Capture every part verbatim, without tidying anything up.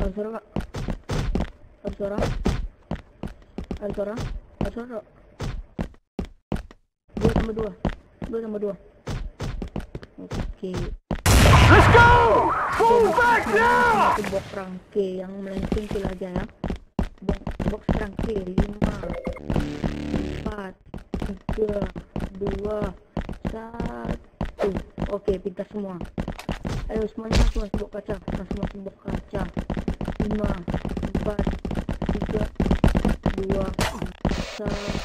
Ada suara kak? Ada suara? Ada suara? Ada suara? Dua tambah dua. Dua tambah dua. Oke. Let's go! Fall back now! Itu box rangke yang melenceng kill aja ya. Box, box rangke lima, empat, tiga, dua, satu. Oke, pintar semua. Ayo semuanya masuk masuk box kaca, masuk masuk box kaca. Lima, empat, tiga, dua, satu.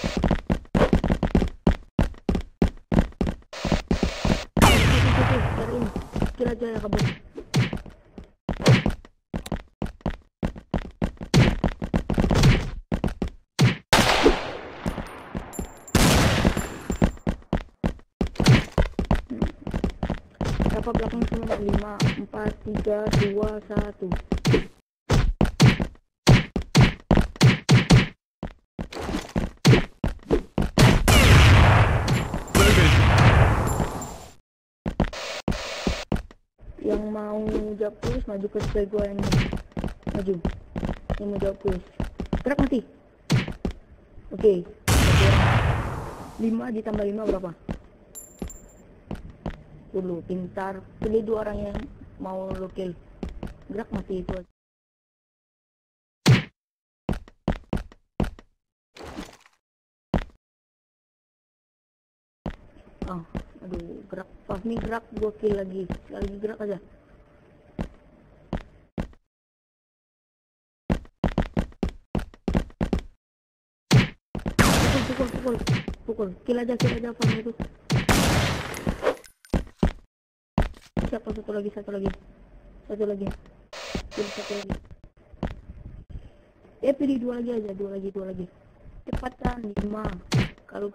Cari ini, kira aja ya kabur. Berapa belakang semua? Lima, empat, tiga, dua, satu. Yang mau jawab tulis maju ke sebelah gua ini. Maju. Yang mau jawab tulis. Gerak mati. Oke. lima ditambah lima berapa? Dulu pintar. Pilih dua orang yang mau lo kill. Gerak mati itu aja. Oh, aduh, gerak. Fahmi gerak, gua kill lagi. Sekali lagi gerak aja. Pukul, pukul, pukul, pukul. Kill aja, kill aja Fahmi itu. Siapa satu lagi, satu lagi, satu lagi. Kill satu lagi. Eh, pilih dua lagi aja, dua lagi, dua lagi. Cepatan, lima. Kalau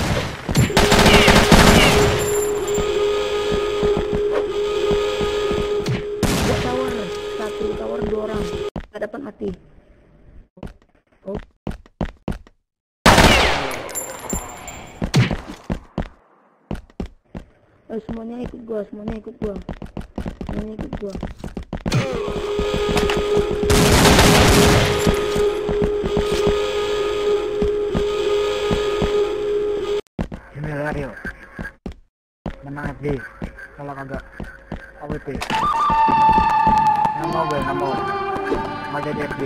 dua tower, satu tower dua orang, nggak dapat mati. Oh. Eh, semuanya ikut gua, semuanya ikut gua, semuanya ikut gua. Ayo menang F D kalau kagak A W P nggak mau gue nggak mau mau jadi F D.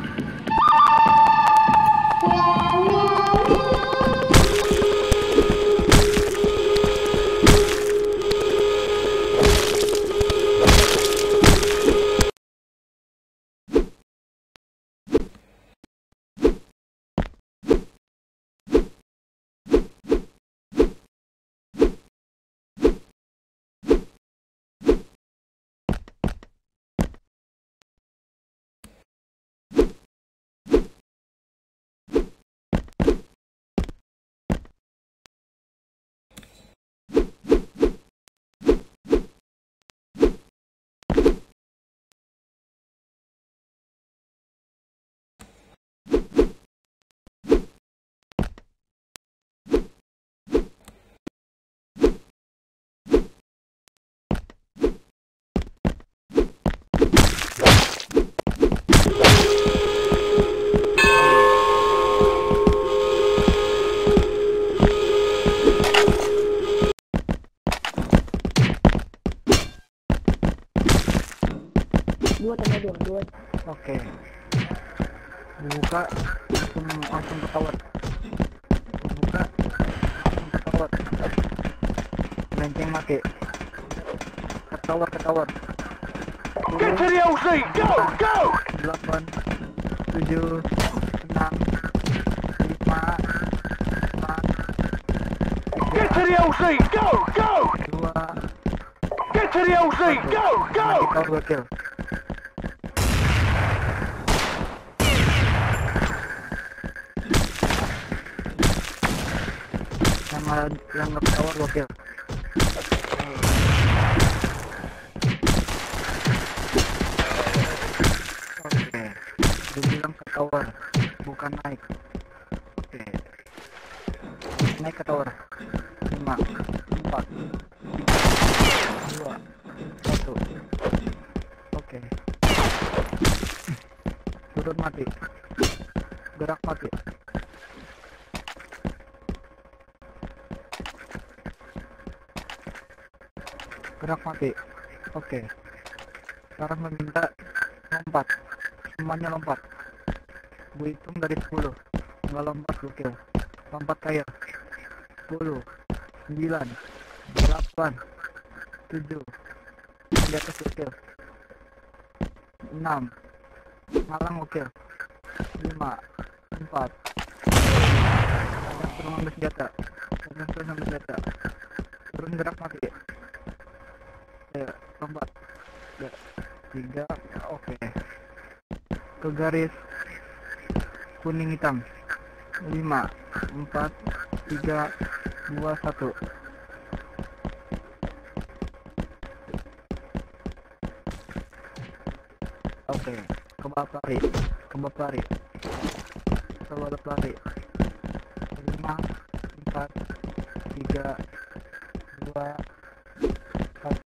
Dua tambah dua, dua. Oke, buka langsung langsung ke tower, buka langsung ke tower, lenceng mati ke tower ke tower. Get to the L Z! Go! Go! Delapan, tujuh, enam, lima, empat, Get to the L Z! Go! Go! dua, Get to the L Z! Go! Go! kita dua kill. Yang yang nge tower dua kill. Oke, dia bilang ke tower, bukan naik. Oke, naik ke tower. Lima, empat, dua, satu. Oke. Turun mati. Gerak mati. Gerak mati. Oke. Sekarang meminta lompat. Semuanya lompat. Gue hitung dari sepuluh. Nggak lompat lu kill. Lompat kayak sepuluh, sembilan, delapan, tujuh, di atas lu kill. enam, malang lu kill. lima, empat, ada turun ambil senjata. Ada turun ambil senjata. Turun gerak mati. Ya, lompat. Ya, tiga, oke. Ke garis kuning hitam. lima, empat, tiga, dua, satu. Oke, ke bawah lari, ke bawah lari, ke bawah lari. lima, empat, tiga, dua,